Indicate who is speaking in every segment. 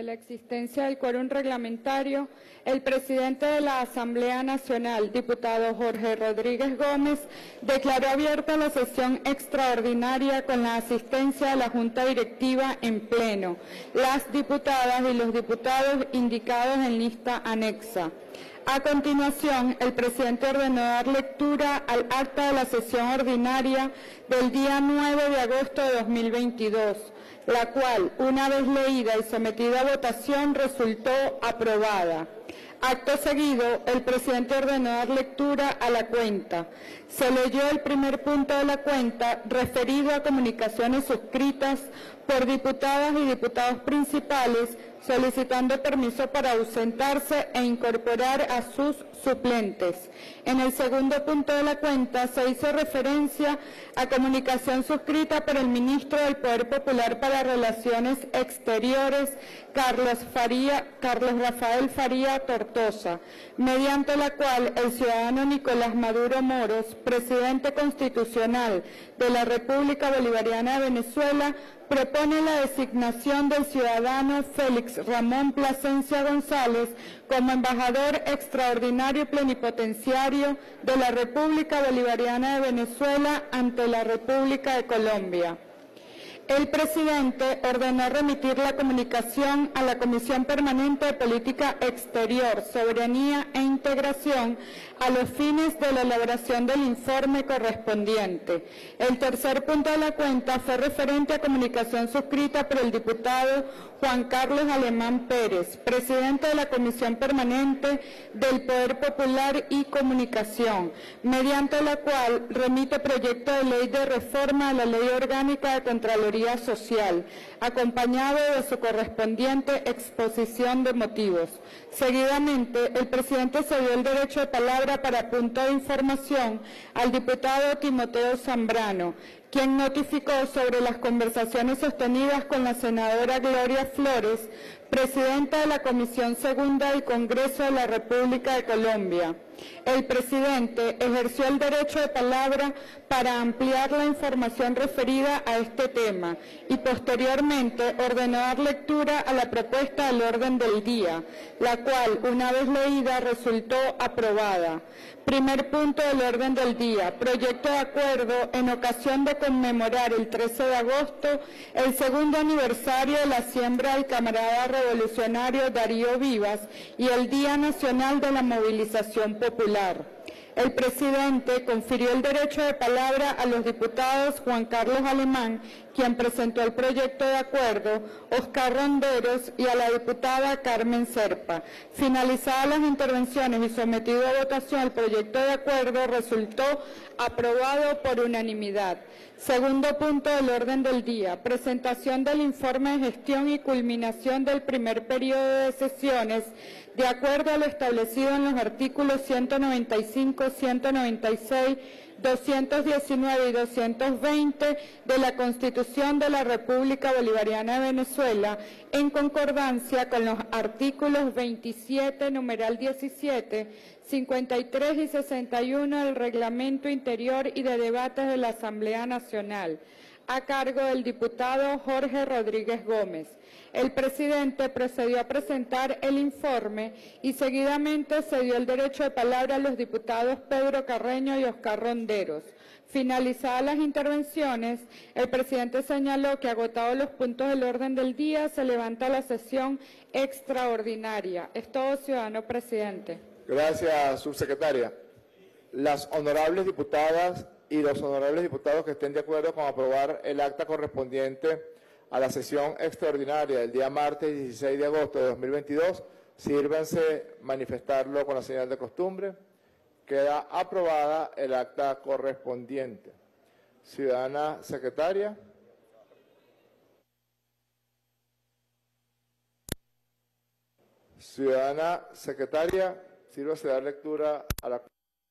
Speaker 1: la existencia del quórum reglamentario, el presidente de la Asamblea Nacional, diputado Jorge Rodríguez Gómez, declaró abierta la sesión extraordinaria con la asistencia de la Junta Directiva en pleno, las diputadas y los diputados indicados en lista anexa. A continuación, el presidente ordenó dar lectura al acta de la sesión ordinaria del día 9 de agosto de 2022, la cual, una vez leída y sometida a votación, resultó aprobada. Acto seguido, el presidente ordenó dar lectura a la cuenta. Se leyó el primer punto de la cuenta referido a comunicaciones suscritas por diputadas y diputados principales solicitando permiso para ausentarse e incorporar a sus suplentes. En el segundo punto de la cuenta se hizo referencia a comunicación suscrita por el ministro del Poder Popular para Relaciones Exteriores, Carlos Rafael Faría Tortosa, mediante la cual el ciudadano Nicolás Maduro Moros, presidente constitucional de la República Bolivariana de Venezuela, propone la designación del ciudadano Félix Ramón Plasencia González como embajador extraordinario y plenipotenciario de la República Bolivariana de Venezuela ante la República de Colombia. El presidente ordenó remitir la comunicación a la Comisión Permanente de Política Exterior, Soberanía e Integración a los fines de la elaboración del informe correspondiente. El tercer punto de la cuenta fue referente a comunicación suscrita por el diputado Juan Carlos Alemán Pérez, presidente de la Comisión Permanente del Poder Popular y Comunicación, mediante la cual remite proyecto de ley de reforma a la Ley Orgánica de Contraloría Social, acompañado de su correspondiente exposición de motivos. Seguidamente, el presidente cedió el derecho de palabra para punto de información al diputado Timoteo Zambrano, quien notificó sobre las conversaciones sostenidas con la senadora Gloria Flores, presidenta de la Comisión Segunda del Congreso de la República de Colombia. El presidente ejerció el derecho de palabra para ampliar la información referida a este tema y posteriormente ordenó dar lectura a la propuesta del orden del día, la cual, una vez leída, resultó aprobada. Primer punto del orden del día, proyecto de acuerdo en ocasión de conmemorar el 13 de agosto, el segundo aniversario de la siembra del camarada revolucionario Darío Vivas y el Día Nacional de la Movilización Popular. El presidente confirió el derecho de palabra a los diputados Juan Carlos Alemán, quien presentó el proyecto de acuerdo, Oscar Ronderos y a la diputada Carmen Serpa. Finalizadas las intervenciones y sometido a votación, el proyecto de acuerdo resultó aprobado por unanimidad. Segundo punto del orden del día, presentación del informe de gestión y culminación del primer periodo de sesiones, de acuerdo a lo establecido en los artículos 195, 196, 219 y 220 de la Constitución de la República Bolivariana de Venezuela, en concordancia con los artículos 27, numeral 17, 53 y 61 del Reglamento Interior y de Debates de la Asamblea Nacional, a cargo del diputado Jorge Rodríguez Gómez. El presidente procedió a presentar el informe y seguidamente cedió el derecho de palabra a los diputados Pedro Carreño y Oscar Ronderos. Finalizadas las intervenciones, el presidente señaló que, agotados los puntos del orden del día, se levanta la sesión extraordinaria. Es todo, ciudadano presidente.
Speaker 2: Gracias, subsecretaria. Las honorables diputadas y los honorables diputados que estén de acuerdo con aprobar el acta correspondiente a la sesión extraordinaria del día martes 16 de agosto de 2022, sírvanse manifestarlo con la señal de costumbre. Queda aprobada el acta correspondiente. Ciudadana secretaria. Ciudadana secretaria, sírvase dar lectura a la...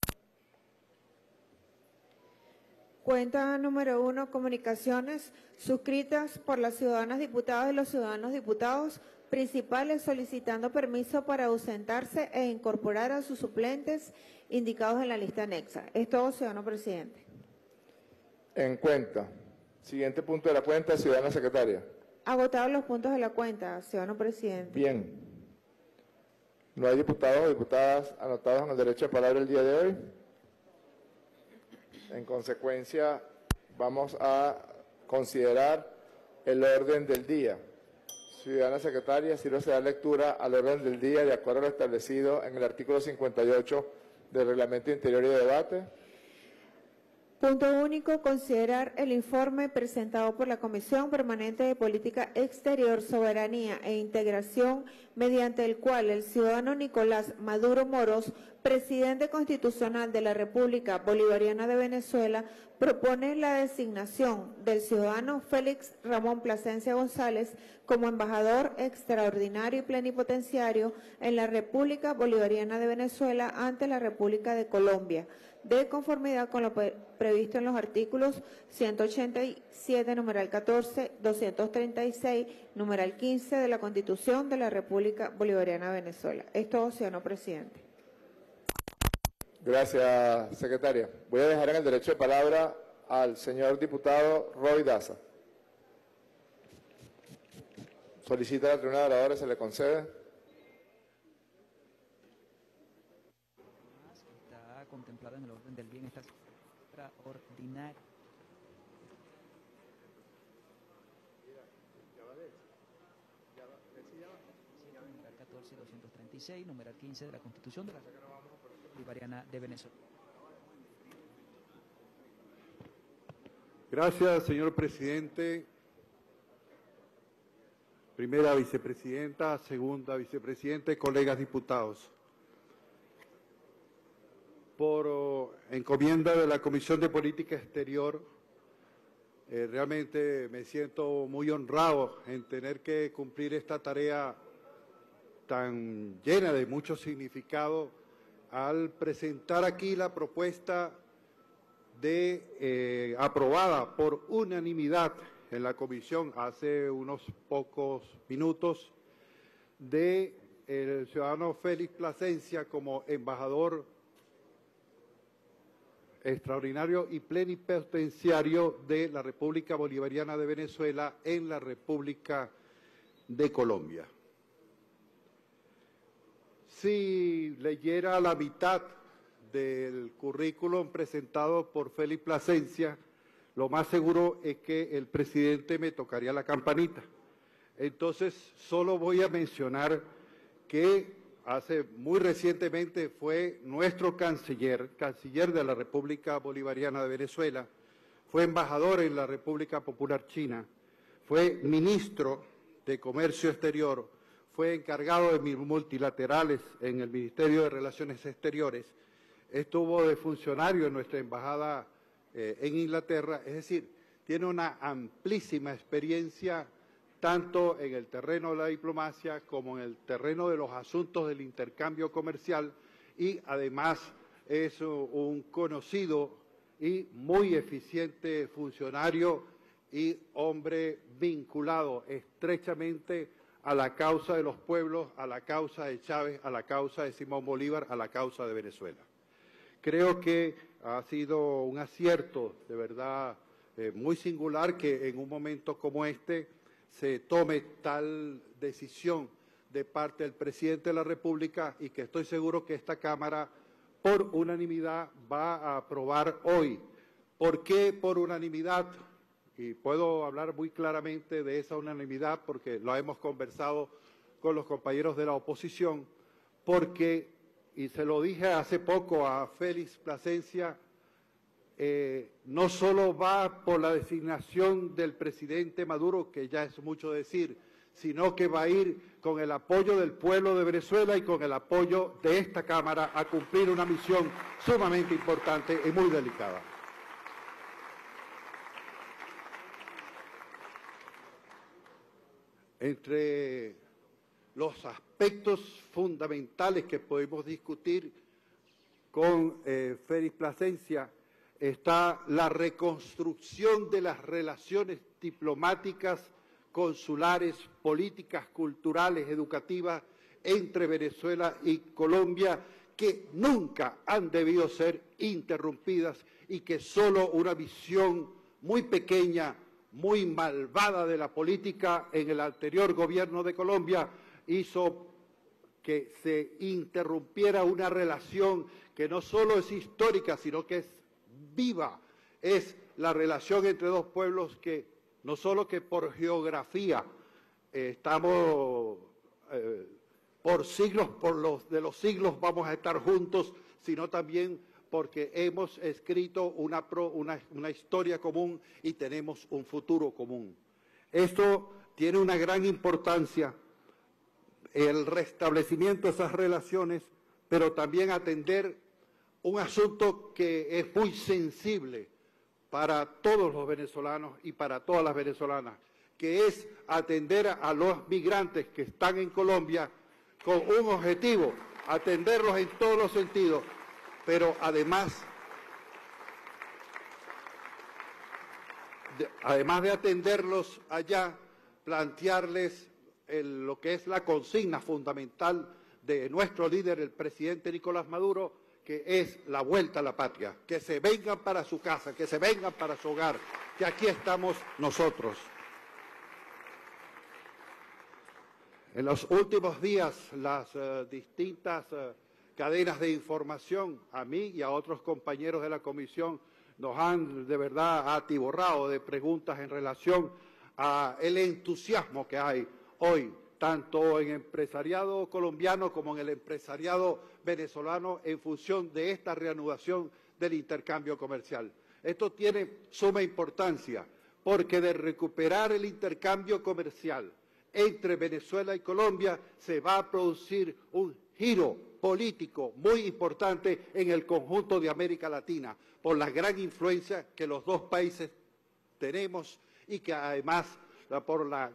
Speaker 3: Cuenta número 1, comunicaciones suscritas por las ciudadanas diputadas y los ciudadanos diputados principales solicitando permiso para ausentarse e incorporar a sus suplentes indicados en la lista anexa. Es todo, ciudadano presidente.
Speaker 2: En cuenta. Siguiente punto de la cuenta, ciudadana secretaria.
Speaker 3: Agotados los puntos de la cuenta, ciudadano presidente.
Speaker 2: Bien. ¿No hay diputados o diputadas anotados en el derecho de palabra el día de hoy? En consecuencia, vamos a considerar el orden del día. Ciudadana secretaria, sírvase dar lectura al orden del día de acuerdo a lo establecido en el artículo 58 del Reglamento Interior y de Debate.
Speaker 3: Punto único, considerar el informe presentado por la Comisión Permanente de Política Exterior, Soberanía e Integración, mediante el cual el ciudadano Nicolás Maduro Moros, presidente constitucional de la República Bolivariana de Venezuela, propone la designación del ciudadano Félix Ramón Plasencia González como embajador extraordinario y plenipotenciario en la República Bolivariana de Venezuela ante la República de Colombia, de conformidad con lo previsto en los artículos 187, numeral 14, 236, numeral 15 de la Constitución de la República Bolivariana de Venezuela. Es todo, ciudadano presidente.
Speaker 2: Gracias, secretaria. Voy a dejar en el derecho de palabra al señor diputado Roy Daza. Solicita la tribuna de oradores, se le concede.
Speaker 4: Está contemplado en el orden del bien, esta extraordinaria. Numeral 14, 236, numeral 15 de la Constitución de la República Bolivariana de Venezuela.
Speaker 5: Gracias, señor presidente. Primera vicepresidenta, segunda vicepresidenta, colegas diputados. Por encomienda de la Comisión de Política Exterior, realmente me siento muy honrado en tener que cumplir esta tarea tan llena de mucho significado al presentar aquí la propuesta aprobada por unanimidad en la comisión hace unos pocos minutos de el ciudadano Félix Plasencia como embajador extraordinario y plenipotenciario de la República Bolivariana de Venezuela en la República de Colombia. Si leyera la mitad del currículum presentado por Félix Plasencia, lo más seguro es que el presidente me tocaría la campanita. Entonces, solo voy a mencionar que muy recientemente fue nuestro canciller de la República Bolivariana de Venezuela, fue embajador en la República Popular China, fue ministro de Comercio Exterior, fue encargado de multilaterales en el Ministerio de Relaciones Exteriores, estuvo de funcionario en nuestra embajada en Inglaterra, es decir, tiene una amplísima experiencia tanto en el terreno de la diplomacia como en el terreno de los asuntos del intercambio comercial y además es un conocido y muy eficiente funcionario y hombre vinculado estrechamente a la causa de los pueblos, a la causa de Chávez, a la causa de Simón Bolívar, a la causa de Venezuela. Creo que ha sido un acierto, de verdad, muy singular que en un momento como este se tome tal decisión de parte del presidente de la República y que estoy seguro que esta Cámara, por unanimidad, va a aprobar hoy. ¿Por qué por unanimidad? Y puedo hablar muy claramente de esa unanimidad porque lo hemos conversado con los compañeros de la oposición, porque, y se lo dije hace poco a Félix Plasencia, no solo va por la designación del presidente Maduro, que ya es mucho decir, sino que va a ir con el apoyo del pueblo de Venezuela y con el apoyo de esta Cámara a cumplir una misión sumamente importante y muy delicada. Entre los aspectos fundamentales que podemos discutir con Félix Plasencia está la reconstrucción de las relaciones diplomáticas, consulares, políticas, culturales, educativas entre Venezuela y Colombia, que nunca han debido ser interrumpidas y que solo una visión muy pequeña, muy malvada de la política en el anterior gobierno de Colombia hizo que se interrumpiera una relación que no solo es histórica, sino que es viva. Es la relación entre dos pueblos que no solo que por geografía estamos por siglos, de los siglos vamos a estar juntos, sino también porque hemos escrito una historia común y tenemos un futuro común. Esto tiene una gran importancia, el restablecimiento de esas relaciones, pero también atender un asunto que es muy sensible para todos los venezolanos y para todas las venezolanas, que es atender a los migrantes que están en Colombia con un objetivo, atenderlos en todos los sentidos, pero además de atenderlos allá, plantearles lo que es la consigna fundamental de nuestro líder, el presidente Nicolás Maduro, que es la vuelta a la patria, que se vengan para su casa, que se vengan para su hogar, que aquí estamos nosotros. En los últimos días, las distintas cadenas de información, a mí y a otros compañeros de la comisión, nos han de verdad atiborrado de preguntas en relación a el entusiasmo que hay hoy, tanto en el empresariado colombiano como en el empresariado venezolano en función de esta reanudación del intercambio comercial. Esto tiene suma importancia porque de recuperar el intercambio comercial entre Venezuela y Colombia se va a producir un giro político muy importante en el conjunto de América Latina por la gran influencia que los dos países tenemos y que además por el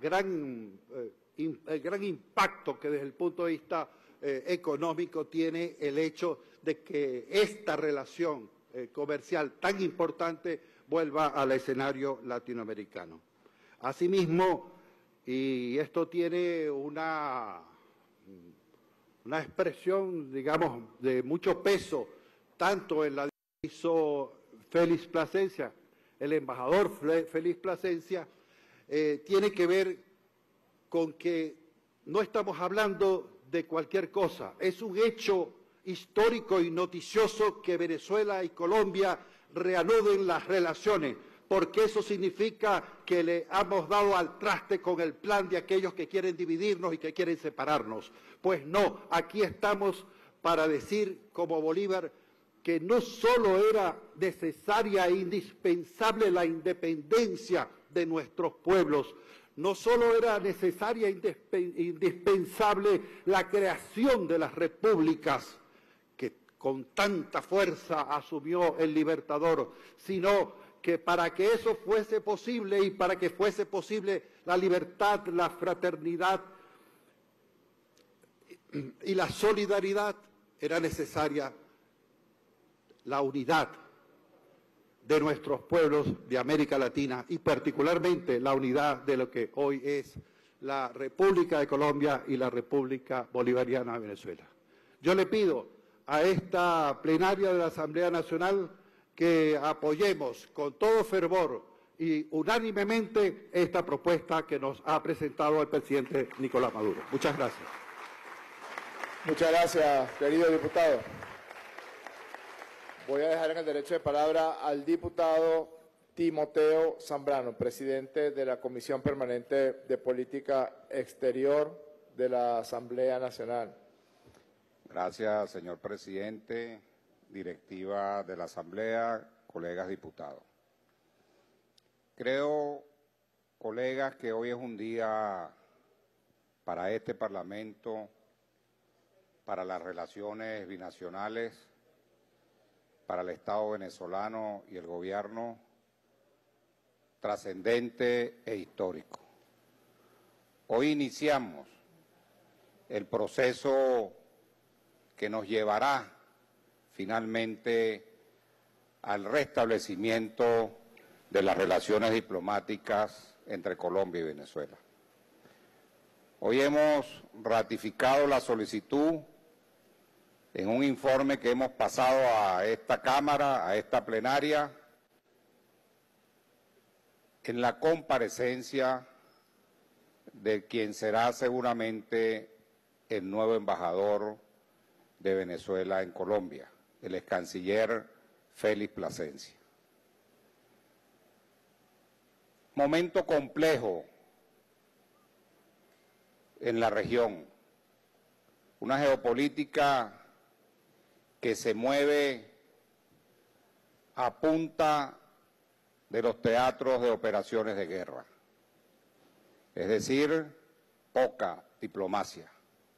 Speaker 5: gran impacto que desde el punto de vista económico tiene el hecho de que esta relación comercial tan importante vuelva al escenario latinoamericano. Asimismo, y esto tiene una expresión, digamos, de mucho peso, tanto en la que hizo Félix Plasencia, el embajador Félix Plasencia, tiene que ver con que no estamos hablando de cualquier cosa. Es un hecho histórico y noticioso que Venezuela y Colombia reanuden las relaciones, porque eso significa que le hemos dado al traste con el plan de aquellos que quieren dividirnos y que quieren separarnos. Pues no, aquí estamos para decir, como Bolívar, que no solo era necesaria e indispensable la independencia de nuestros pueblos, no solo era necesaria e indispensable la creación de las repúblicas que con tanta fuerza asumió el Libertador, sino que para que eso fuese posible y para que fuese posible la libertad, la fraternidad y la solidaridad, era necesaria la unidad de nuestros pueblos de América Latina y particularmente la unidad de lo que hoy es la República de Colombia y la República Bolivariana de Venezuela. Yo le pido a esta plenaria de la Asamblea Nacional que apoyemos con todo fervor y unánimemente esta propuesta que nos ha presentado el presidente Nicolás Maduro. Muchas gracias.
Speaker 2: Muchas gracias, querido diputado. Voy a dejar en el derecho de palabra al diputado Timoteo Zambrano, presidente de la Comisión Permanente de Política Exterior de la Asamblea Nacional.
Speaker 6: Gracias, señor presidente, directiva de la Asamblea, colegas diputados. Creo, colegas, que hoy es un día para este Parlamento, para las relaciones binacionales, para el Estado venezolano y el gobierno, trascendente e histórico. Hoy iniciamos el proceso que nos llevará finalmente al restablecimiento de las relaciones diplomáticas entre Colombia y Venezuela. Hoy hemos ratificado la solicitud en un informe que hemos pasado a esta Cámara, a esta plenaria, en la comparecencia de quien será seguramente el nuevo embajador de Venezuela en Colombia, el ex canciller Félix Plasencia. Momento complejo en la región, una geopolítica que se mueve a punta de los teatros de operaciones de guerra, es decir, poca diplomacia.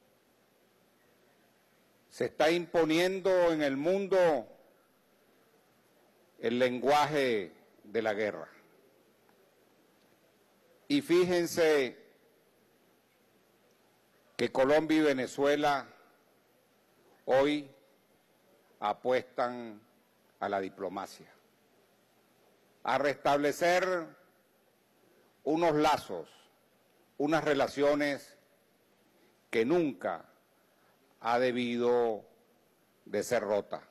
Speaker 6: Se está imponiendo en el mundo el lenguaje de la guerra. Y fíjense que Colombia y Venezuela hoy apuestan a la diplomacia, a restablecer unos lazos, unas relaciones que nunca ha debido de ser rota.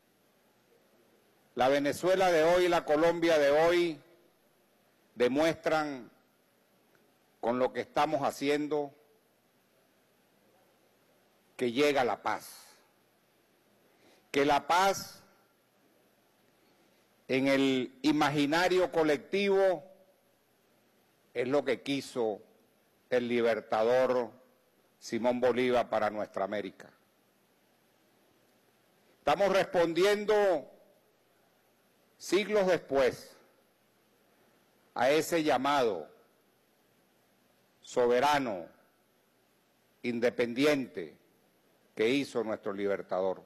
Speaker 6: La Venezuela de hoy y la Colombia de hoy demuestran con lo que estamos haciendo que llega la paz, que la paz en el imaginario colectivo es lo que quiso el libertador Simón Bolívar para nuestra América. Estamos respondiendo siglos después a ese llamado soberano, independiente que hizo nuestro libertador.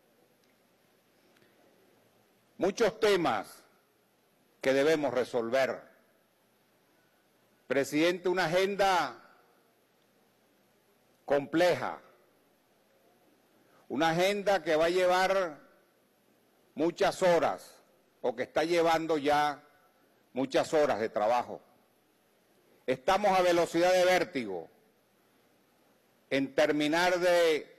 Speaker 6: Muchos temas que debemos resolver. Presidente, una agenda compleja, una agenda que va a llevar muchas horas o que está llevando ya muchas horas de trabajo. Estamos a velocidad de vértigo en terminar de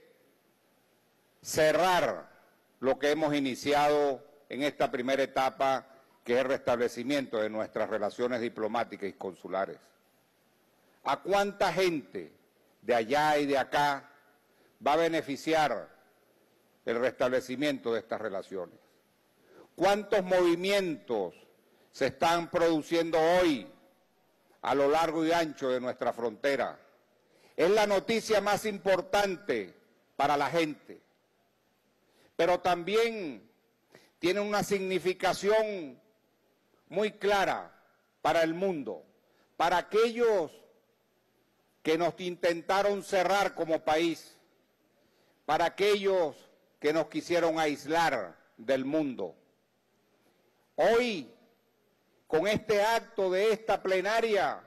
Speaker 6: cerrar lo que hemos iniciado en esta primera etapa, que es el restablecimiento de nuestras relaciones diplomáticas y consulares. ¿A cuánta gente de allá y de acá va a beneficiar el restablecimiento de estas relaciones? ¿Cuántos movimientos se están produciendo hoy a lo largo y ancho de nuestra frontera? Es la noticia más importante para la gente, pero también tiene una significación muy clara para el mundo, para aquellos que nos intentaron cerrar como país, para aquellos que nos quisieron aislar del mundo. Hoy, con este acto de esta plenaria,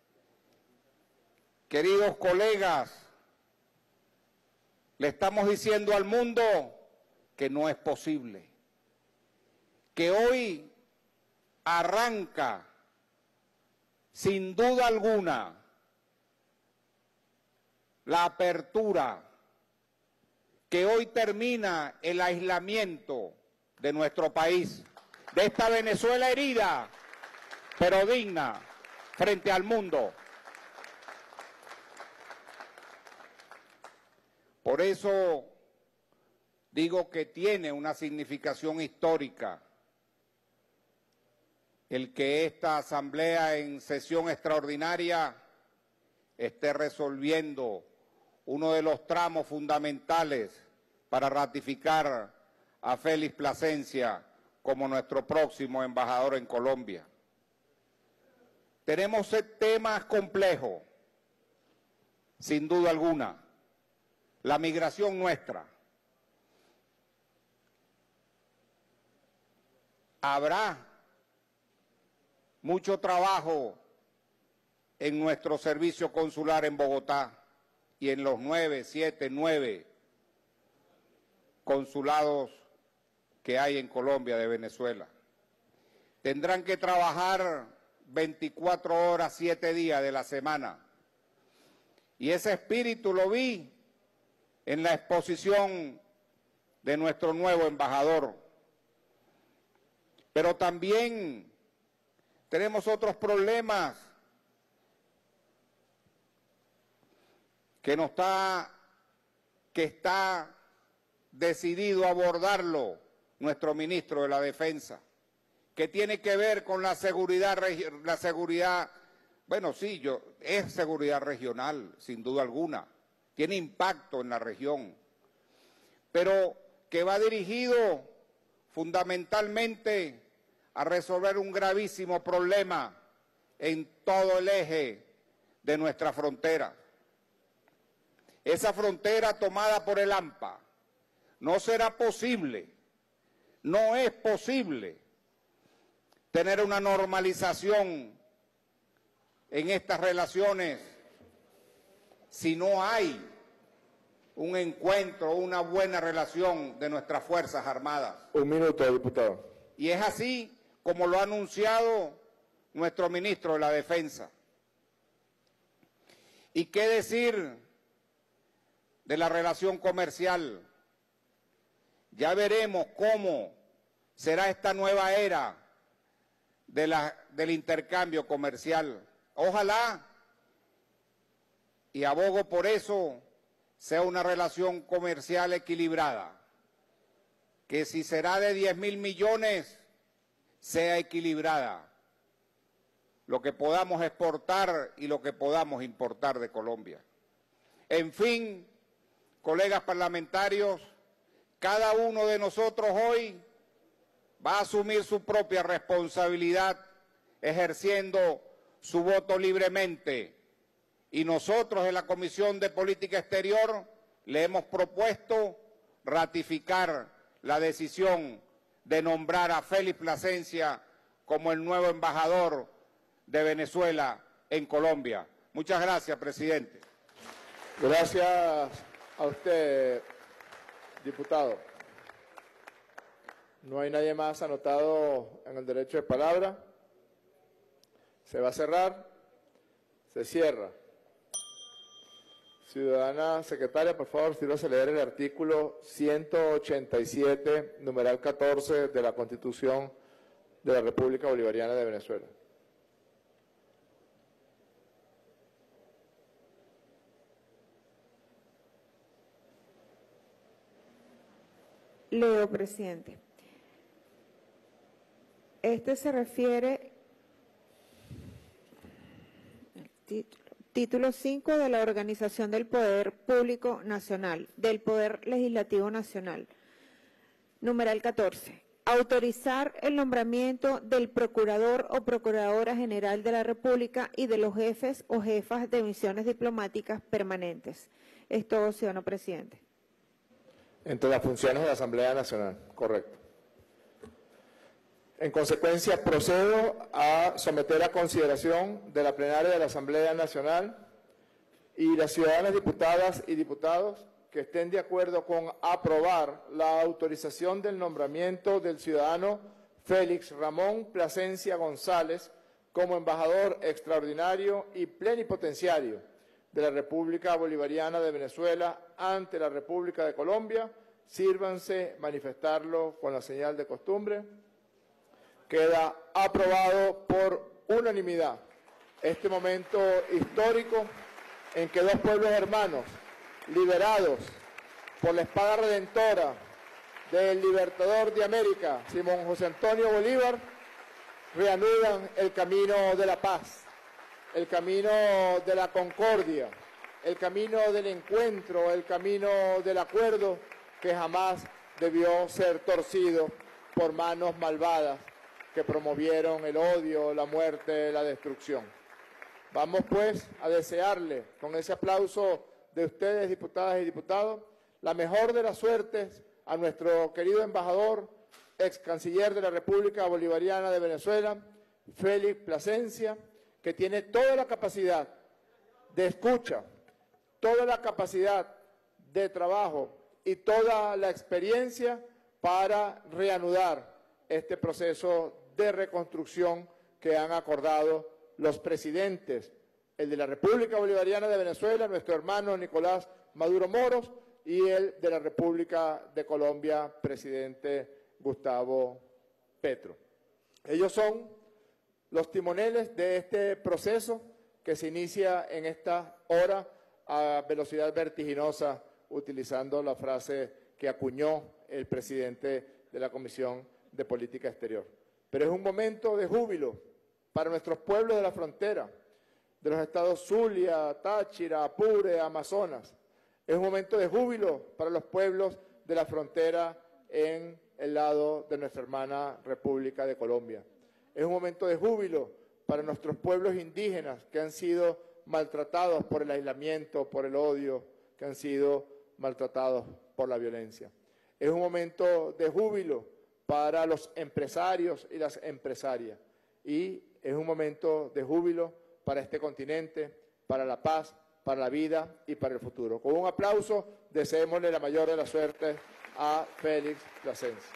Speaker 6: queridos colegas, le estamos diciendo al mundo que no es posible, que hoy arranca, sin duda alguna, la apertura, que hoy termina el aislamiento de nuestro país, de esta Venezuela herida, pero digna frente al mundo. Por eso digo que tiene una significación histórica el que esta Asamblea en sesión extraordinaria esté resolviendo uno de los tramos fundamentales para ratificar a Félix Plasencia como nuestro próximo embajador en Colombia. Tenemos temas complejos, sin duda alguna. La migración nuestra. Habrá mucho trabajo en nuestro servicio consular en Bogotá y en los 9 consulados que hay en Colombia de Venezuela. Tendrán que trabajar 24 horas, 7 días de la semana. Y ese espíritu lo vi en la exposición de nuestro nuevo embajador. Pero también tenemos otros problemas que está decidido a abordarlo nuestro ministro de la Defensa, que tiene que ver con la seguridad, bueno, sí, es seguridad regional, sin duda alguna, tiene impacto en la región, pero que va dirigido fundamentalmente a resolver un gravísimo problema en todo el eje de nuestra frontera. Esa frontera tomada por el AMPA, no será posible, no es posible tener una normalización en estas relaciones si no hay un encuentro, una buena relación de nuestras Fuerzas Armadas.
Speaker 2: Un minuto, diputado.
Speaker 6: Y es así como lo ha anunciado nuestro ministro de la Defensa. ¿Y qué decir de la relación comercial? Ya veremos cómo será esta nueva era del intercambio comercial. Ojalá, y abogo por eso, sea una relación comercial equilibrada, que si será de 10.000 millones, sea equilibrada, lo que podamos exportar y lo que podamos importar de Colombia. En fin, colegas parlamentarios, cada uno de nosotros hoy va a asumir su propia responsabilidad ejerciendo su voto libremente. Y nosotros en la Comisión de Política Exterior le hemos propuesto ratificar la decisión de nombrar a Félix Plasencia como el nuevo embajador de Venezuela en Colombia. Muchas gracias, presidente.
Speaker 2: Gracias a usted, diputado. No hay nadie más anotado en el derecho de palabra. Se va a cerrar. Se cierra. Ciudadana secretaria, por favor, sírvase a leer el artículo 187, numeral 14 de la Constitución de la República Bolivariana de Venezuela.
Speaker 3: Leo, presidente. Este se refiere al título 5 de la Organización del Poder Público Nacional, del Poder Legislativo Nacional. Numeral 14. Autorizar el nombramiento del Procurador o Procuradora General de la República y de los jefes o jefas de misiones diplomáticas permanentes. Es todo, ciudadano presidente.
Speaker 2: Entre las funciones de la Asamblea Nacional, correcto. En consecuencia, procedo a someter a consideración de la plenaria de la Asamblea Nacional y las ciudadanas diputadas y diputados que estén de acuerdo con aprobar la autorización del nombramiento del ciudadano Félix Ramón Plasencia González como embajador extraordinario y plenipotenciario de la República Bolivariana de Venezuela ante la República de Colombia. Sírvanse manifestarlo con la señal de costumbre. Queda aprobado por unanimidad este momento histórico en que dos pueblos hermanos, liberados por la espada redentora del libertador de América, Simón José Antonio Bolívar, reanudan el camino de la paz, el camino de la concordia, el camino del encuentro, el camino del acuerdo que jamás debió ser torcido por manos malvadas que promovieron el odio, la muerte, la destrucción. Vamos pues a desearle, con ese aplauso de ustedes, diputadas y diputados, la mejor de las suertes a nuestro querido embajador, ex canciller de la República Bolivariana de Venezuela, Félix Plasencia, que tiene toda la capacidad de escucha, toda la capacidad de trabajo y toda la experiencia para reanudar este proceso de reconstrucción que han acordado los presidentes, el de la República Bolivariana de Venezuela, nuestro hermano Nicolás Maduro Moros, y el de la República de Colombia, presidente Gustavo Petro. Ellos son los timoneles de este proceso que se inicia en esta hora a velocidad vertiginosa, utilizando la frase que acuñó el presidente de la Comisión de Política Exterior. Pero es un momento de júbilo para nuestros pueblos de la frontera, de los estados Zulia, Táchira, Apure, Amazonas. Es un momento de júbilo para los pueblos de la frontera en el lado de nuestra hermana República de Colombia. Es un momento de júbilo para nuestros pueblos indígenas que han sido maltratados por el aislamiento, por el odio, que han sido maltratados por la violencia. Es un momento de júbilo para los empresarios y las empresarias. Y es un momento de júbilo para este continente, para la paz, para la vida y para el futuro. Con un aplauso, deseémosle la mayor de las suertes a Félix Plasencia.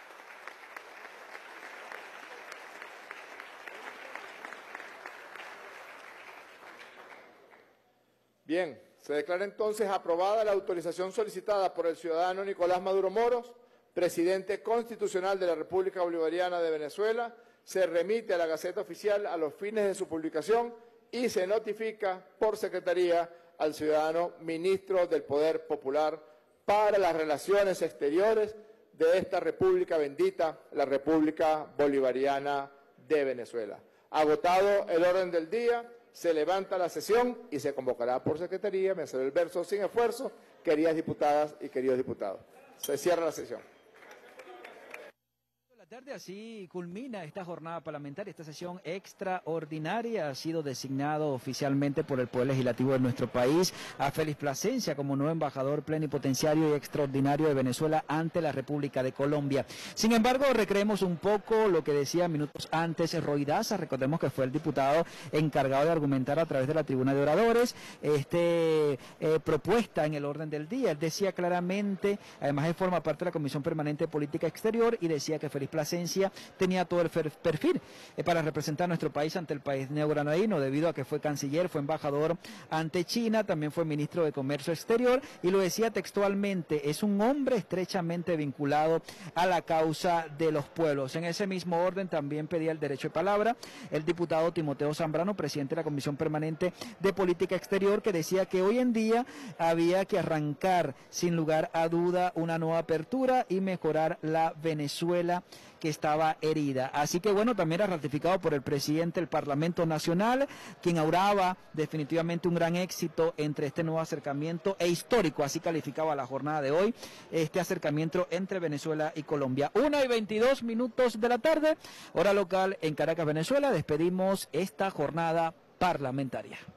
Speaker 2: Bien, se declara entonces aprobada la autorización solicitada por el ciudadano Nicolás Maduro Moros, presidente constitucional de la República Bolivariana de Venezuela. Se remite a la Gaceta Oficial a los fines de su publicación y se notifica por secretaría al ciudadano ministro del Poder Popular para las Relaciones Exteriores de esta República bendita, la República Bolivariana de Venezuela. Agotado el orden del día, se levanta la sesión y se convocará por secretaría, me sale el verso sin esfuerzo, queridas diputadas y queridos diputados. Se cierra la sesión.
Speaker 4: Tarde así culmina esta jornada parlamentaria, esta sesión extraordinaria. Ha sido designado oficialmente por el Poder Legislativo de nuestro país a Félix Plasencia como nuevo embajador plenipotenciario y extraordinario de Venezuela ante la República de Colombia. Sin embargo, recreemos un poco lo que decía minutos antes Roy Daza. Recordemos que fue el diputado encargado de argumentar a través de la tribuna de oradores propuesta en el orden del día. Él decía claramente, además él forma parte de la Comisión Permanente de Política Exterior, y decía que Félix Plasencia tenía todo el perfil para representar a nuestro país ante el país neogranadino, debido a que fue canciller, fue embajador ante China, también fue ministro de Comercio Exterior, y lo decía textualmente: es un hombre estrechamente vinculado a la causa de los pueblos. En ese mismo orden también pedía el derecho de palabra el diputado Timoteo Zambrano, presidente de la Comisión Permanente de Política Exterior, que decía que hoy en día había que arrancar sin lugar a duda una nueva apertura y mejorar la Venezuela que estaba herida. Así que bueno, también era ratificado por el presidente del Parlamento Nacional, quien auguraba definitivamente un gran éxito entre este nuevo acercamiento histórico, así calificaba la jornada de hoy, este acercamiento entre Venezuela y Colombia. 1:22 de la tarde, hora local en Caracas, Venezuela. Despedimos esta jornada parlamentaria.